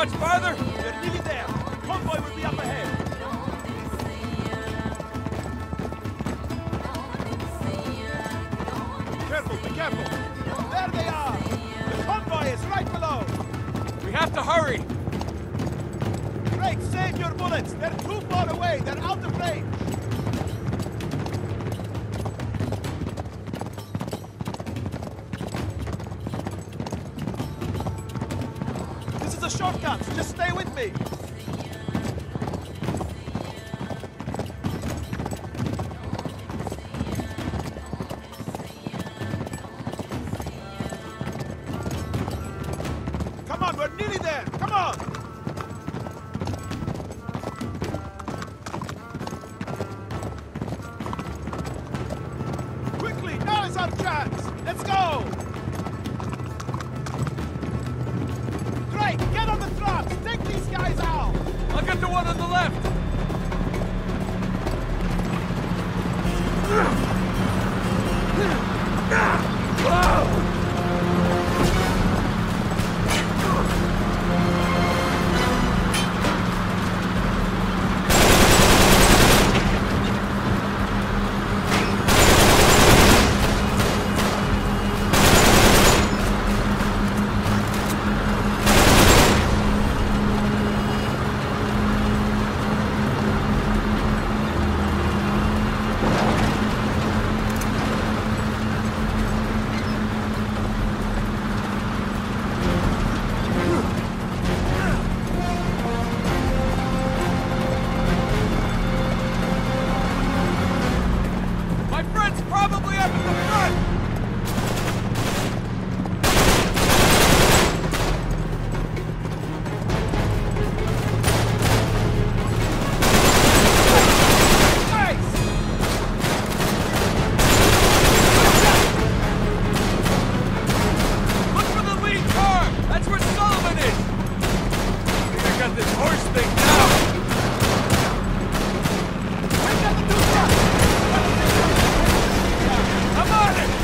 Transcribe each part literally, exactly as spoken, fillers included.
Much farther? They're nearly there. Convoy will be up ahead. Careful, be careful. There they are. The convoy is right below. We have to hurry. Drake, save your bullets. They're too far away. They're out of range. This is a shortcut. Just stay with me. Come on, we're nearly there. Come on. Quickly, now is our chance. Let's go. Drake, get on the trucks. Take these guys out. I'll get the one on the left. Probably up in the front! Nice! Look for the lead car! That's where Sullivan is! I think I got this horse thing now! Bring down the two trucks! I'm on it!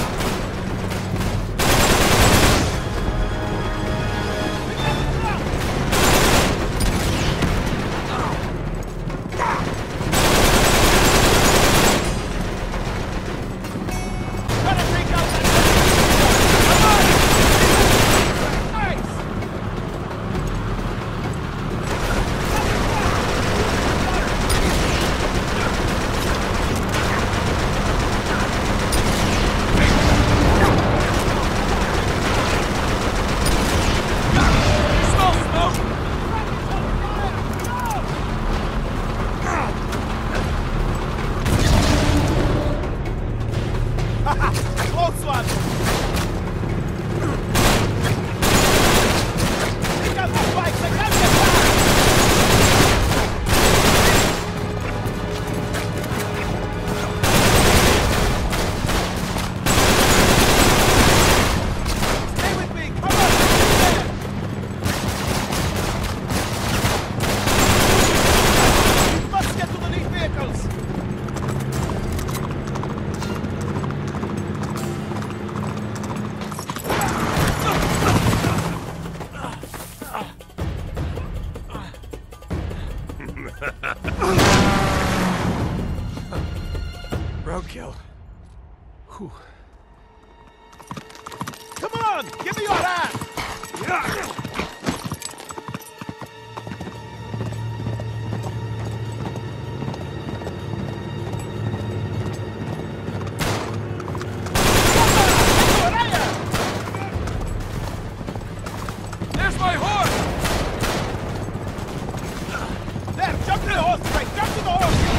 Close one! Pick up the bikes, I can't get back! Stay with me, come on! We must get to the lead vehicles! Roadkill. Whew. Come on! Give me your hand! There's my horse! There, jump to the horse, Frank! Jump to the horse!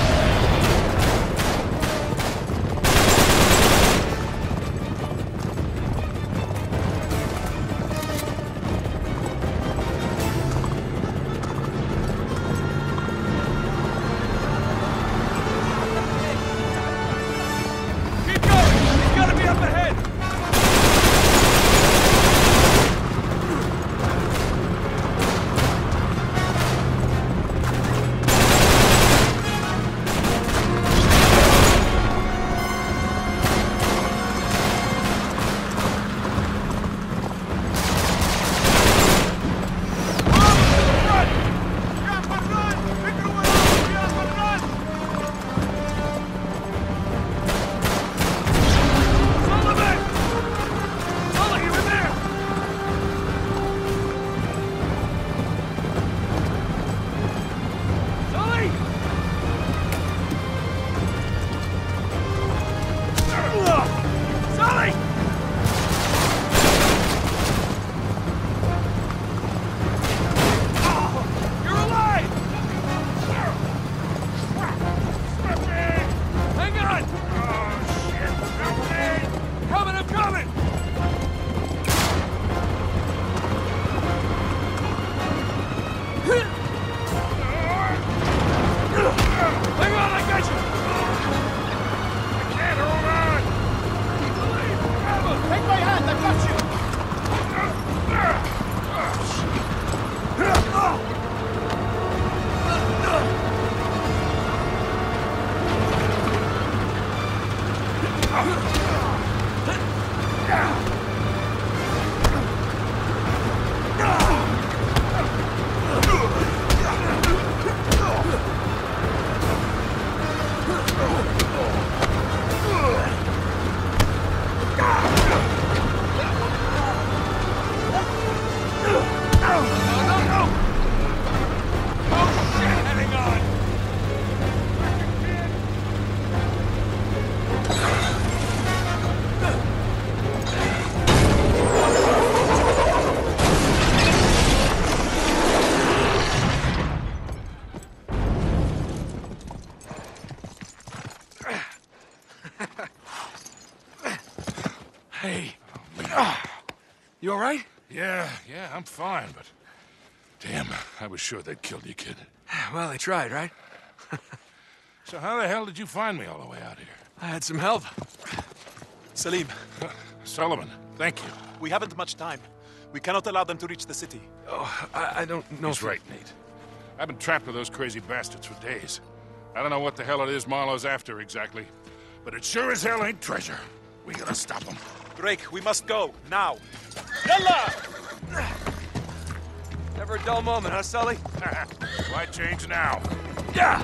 Hey. Oh, you all right? Yeah, yeah, I'm fine, but... Damn, I was sure they'd killed you, kid. Well, they tried, right? So how the hell did you find me all the way out here? I had some help. Salim, Uh, Sullivan, thank you. we haven't much time. We cannot allow them to reach the city. Oh, I, I don't know He's if... right, Nate. I've been trapped with those crazy bastards for days. I don't know what the hell it is Marlowe's after exactly, but it sure as hell ain't treasure. We gotta stop him. Drake, we must go, now. Yalla! Never a dull moment, huh, Sully? Why change now? Yeah!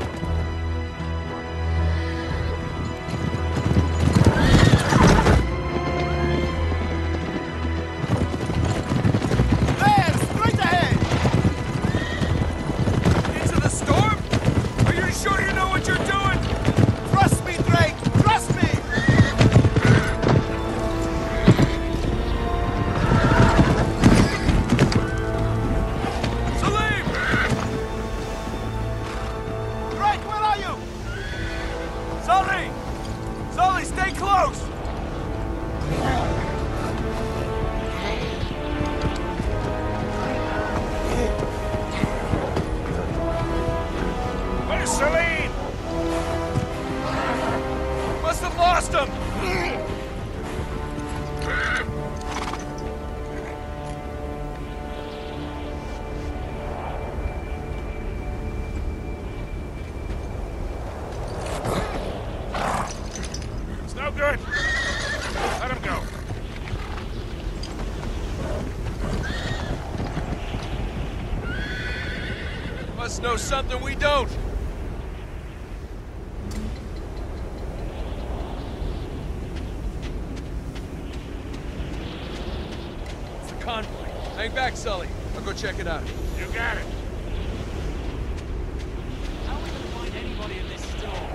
There, straight ahead! Into the storm? Are you sure you know what you're doing? Trust me, Drake! Trust me! Salim! Drake, where are you? Sully! Sully, stay close! Where's Celine? Must have lost him! It's no good. Let him go. Must know something we don't. It's the convoy. Hang back, Sully. I'll go check it out. You got it. How are we gonna find anybody in this storm?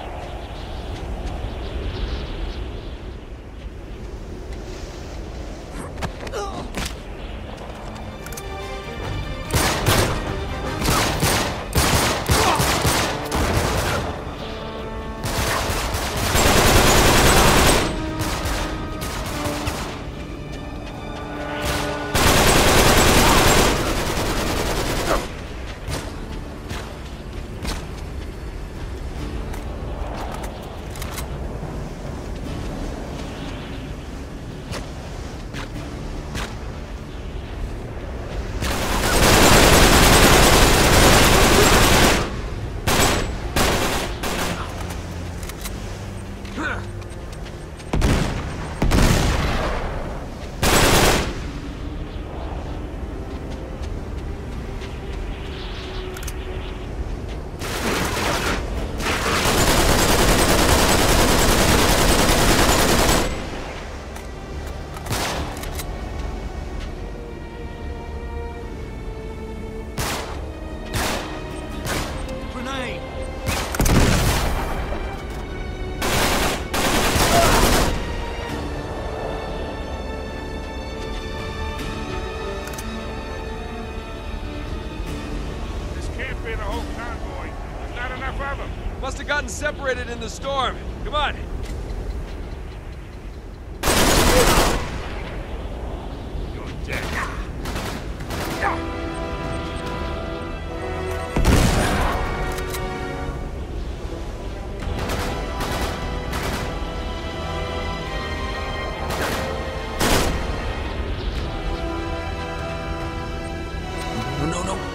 This can't be the whole convoy. There's not enough of them. Must have gotten separated in the storm. Come on. You're dead. No, no, no.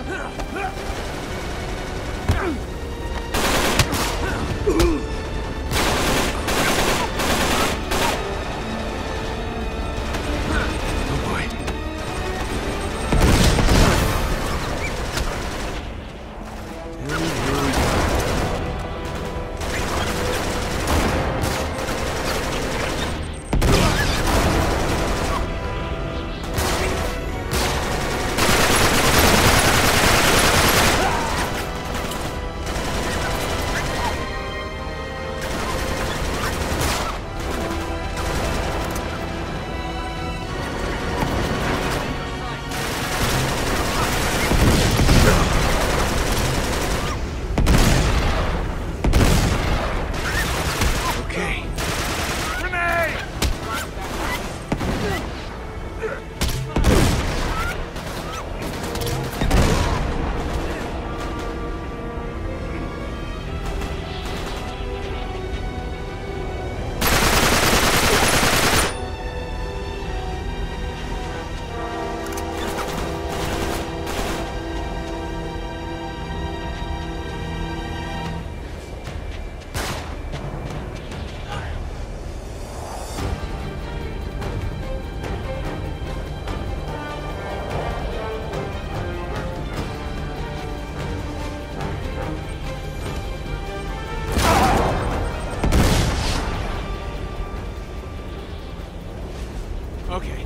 Okay.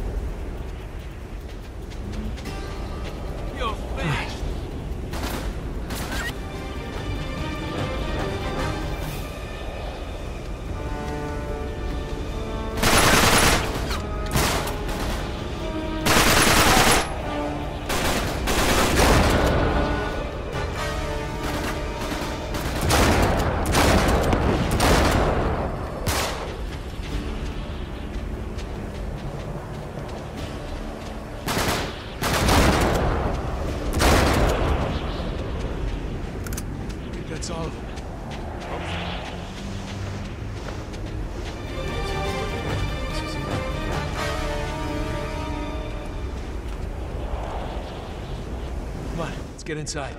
You're finished. That's all of them. Come on, let's get inside.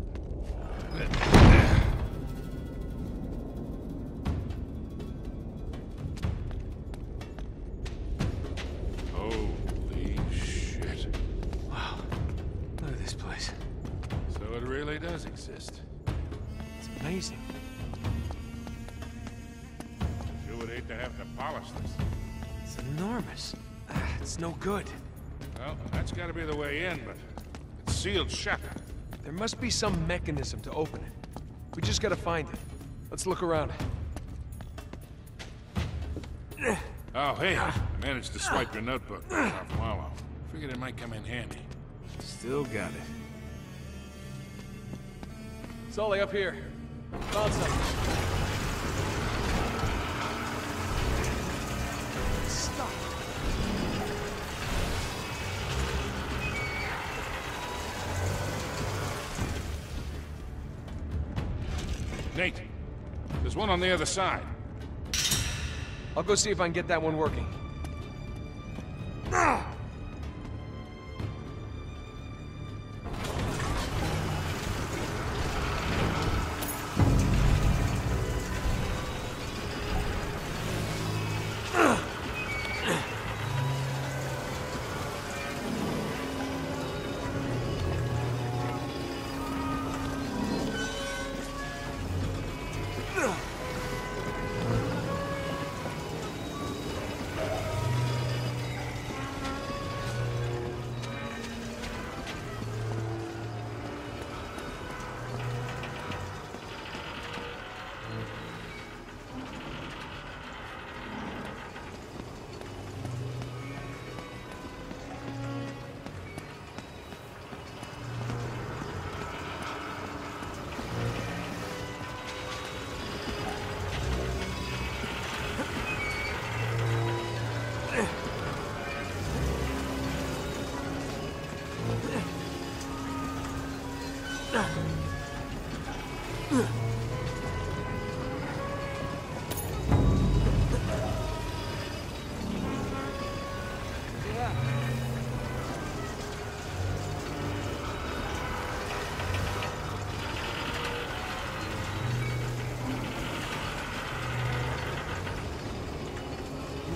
Holy shit. Wow, look at this place. So it really does exist. It's amazing. You would hate to have to polish this. It's enormous. Ah, it's no good. Well, that's gotta be the way in, but it's sealed shut. There must be some mechanism to open it. We just gotta find it. Let's look around. Oh, hey, I managed to swipe your notebook off Marlowe. Figured it might come in handy. Still got it. Sully, up here. Found something. Stop. Nate, there's one on the other side. I'll go see if I can get that one working.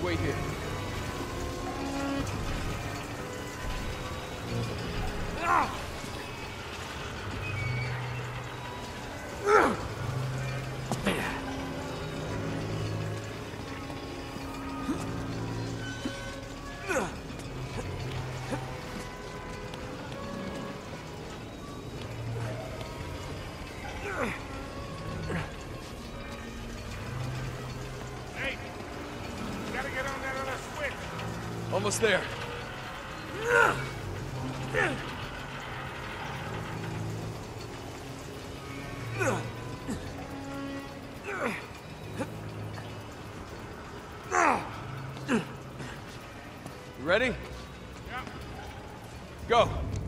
wait here. Hey, you gotta get on that other switch. Almost there. You ready? Yeah. Go.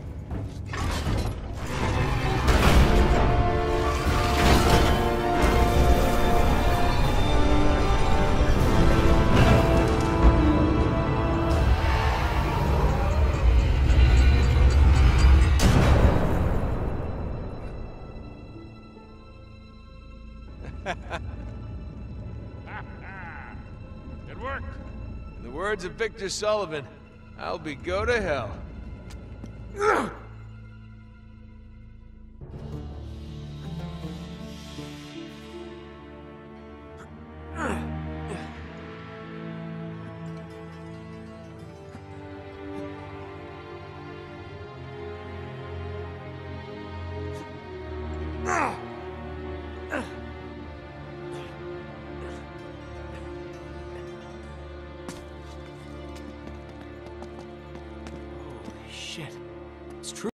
It worked. In the words of Victor Sullivan, I'll be go to hell.